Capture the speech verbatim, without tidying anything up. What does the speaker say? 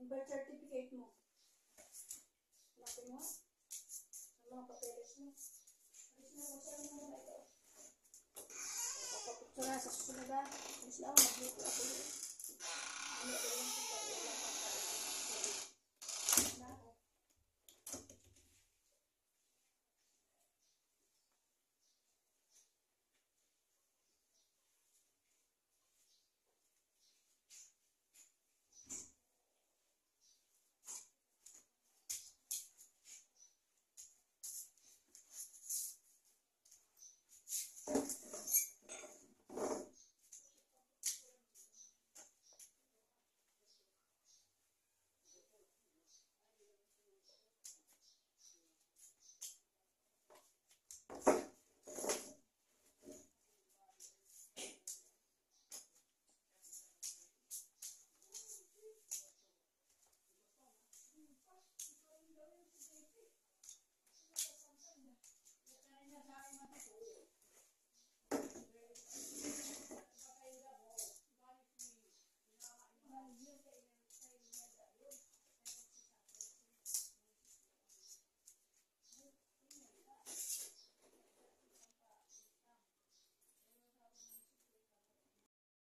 birth certificate mo. Hanapin mo. Ang mga papeles mo. Alis na, masaya mo muna ito. Papapicture na sa susunod ha. Alis na ako, mag-luto ako. Ano ito lang.